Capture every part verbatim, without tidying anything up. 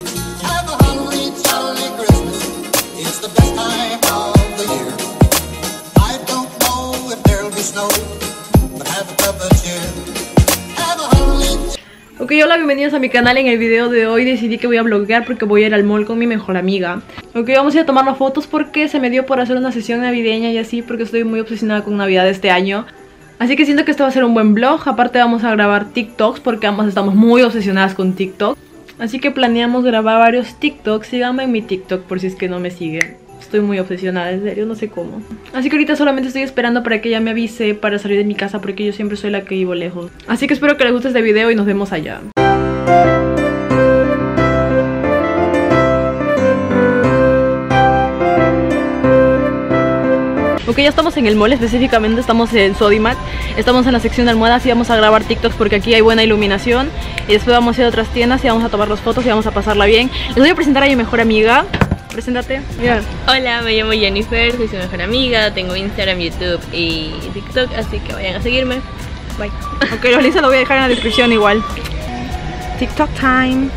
Have a holly jolly Christmas. It's the best time of the year. I don't know if there'll be snow, but have a cup of cheer. Have a holly. Ok, hola, bienvenidos a mi canal. En el video de hoy decidí que voy a vloguear porque voy a ir al mall con mi mejor amiga. Ok, vamos a ir a tomarnos fotos porque se me dio por hacer una sesión navideña y así, porque estoy muy obsesionada con Navidad este año. Así que siento que esto va a ser un buen vlog. Aparte vamos a grabar TikToks porque ambas estamos muy obsesionadas con TikTok. Así que planeamos grabar varios TikToks. Síganme en mi TikTok por si es que no me siguen. Estoy muy obsesionada, en serio, no sé cómo. Así que ahorita solamente estoy esperando para que ella me avise para salir de mi casa, porque yo siempre soy la que vivo lejos. Así que espero que les guste este video y nos vemos allá. Ok, ya estamos en el mall, específicamente estamos en Sodimac. Estamos en la sección de almohadas y vamos a grabar TikToks porque aquí hay buena iluminación. Y después vamos a ir a otras tiendas y vamos a tomar las fotos y vamos a pasarla bien. Les voy a presentar a mi mejor amiga. Preséntate. Mira. Hola, me llamo Jennifer, soy su mejor amiga. Tengo Instagram, YouTube y TikTok, así que vayan a seguirme. Bye. Ok, los links los voy a dejar en la descripción igual. TikTok time.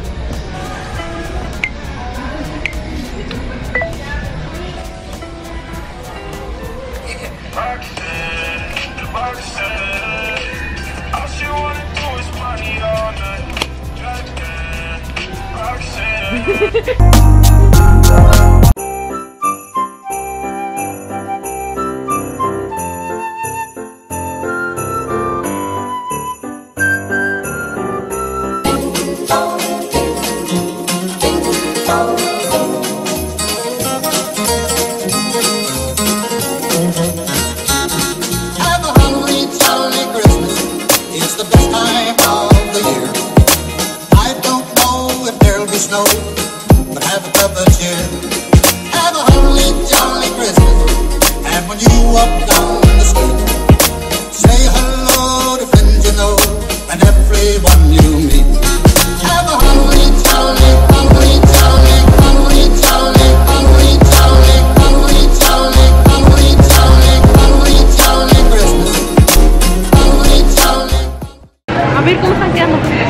Snow, but have a cup of cheer. Have a holly jolly Christmas. And when you walk down the street, say hello to friends you know and everyone you meet. Have a holly jolly, holly jolly, holly jolly, holly jolly, holly jolly, holly jolly, holly jolly Christmas. Holly jolly. A ver cómo están quedando ustedes.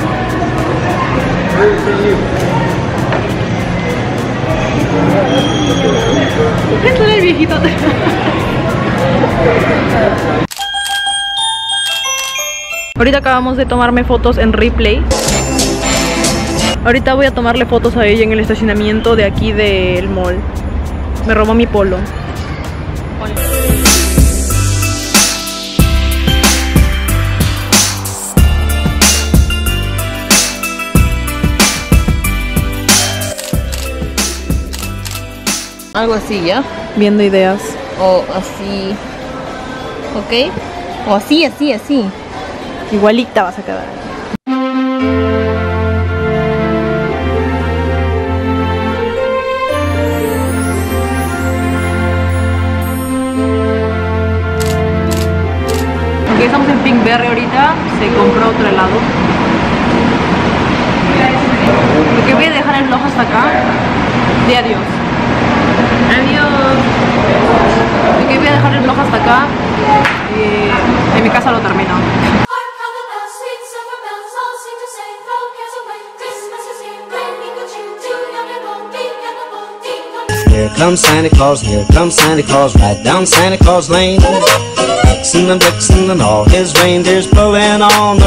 Esto es el viejito. Ahorita acabamos de tomarme fotos en Replay. Ahorita voy a tomarle fotos a ella en el estacionamiento de aquí del mall. Me robó mi polo. Algo así, ¿ya? Viendo ideas. O así. ¿Ok? O así, así, así. Igualita vas a quedar. Ok, estamos en Pinkberry ahorita. Se compró otro helado. Porque voy a dejar el vlog hasta acá. De adiós. Adiós. Ok, voy a dejar el vlog hasta acá. Y en mi casa lo termino. Here comes Santa Claus, here comes Santa Claus, right down Santa Claus Lane. Vixen and Blitzen and all his reindeers pulling on the